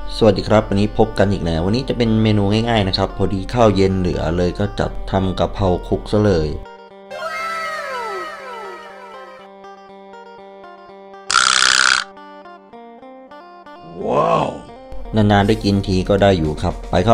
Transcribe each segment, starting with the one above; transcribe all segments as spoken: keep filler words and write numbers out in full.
สวัสดีครับวันนี้พบกันอีกแล้ววันนี้จะเป็นเมนูง่ายๆนะครับพอดีข้าวเย็นเหลือเลยก็จัดทำกะเพราคลุกซะเลยว้าวนานๆได้กินทีก็ได้อยู่ครับไปครับ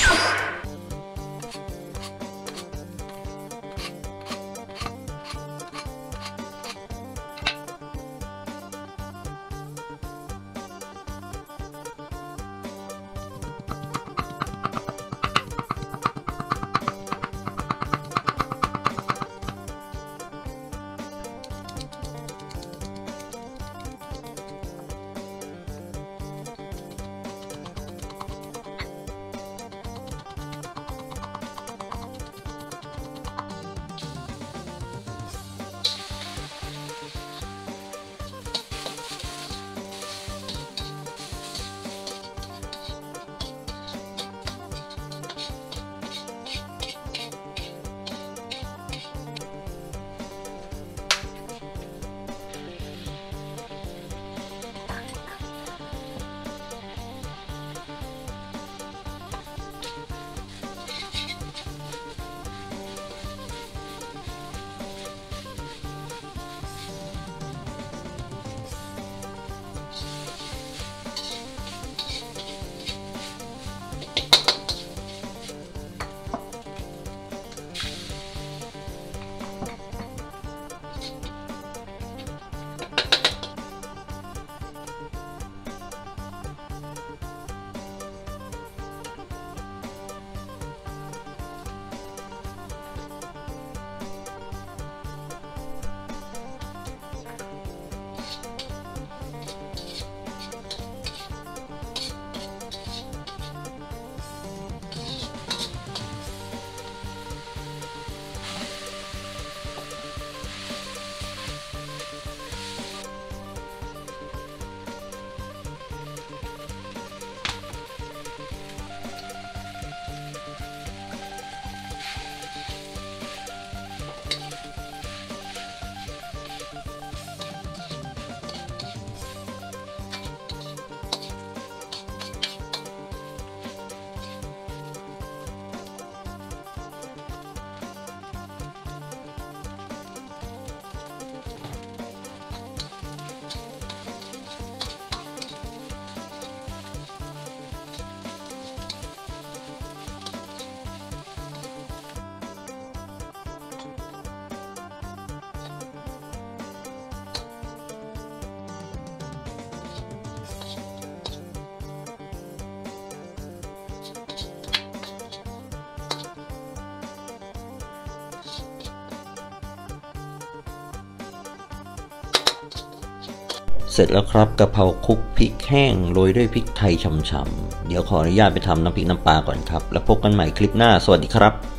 เสร็จแล้วครับกะเพราคลุกพริกแห้งโรยด้วยพริกไทยฉ่ำๆเดี๋ยวขออนุญาตไปทำน้ำพริกน้ำปลาก่อนครับแล้วพบกันใหม่คลิปหน้าสวัสดีครับ